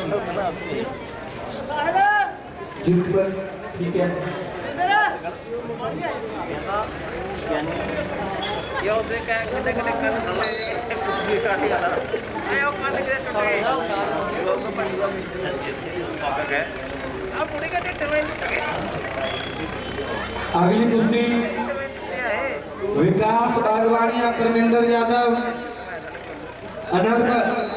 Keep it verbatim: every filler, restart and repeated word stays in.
जित पर ठीक है यो देख के कितने कितने कर ले कुछ शॉट ही आता ए ओ कान के टूट गए लोग तो पानी का पापा गए अब पूरी का टेबल अगली कुश्ती विकास बागवानी परमिंदर यादव अनंत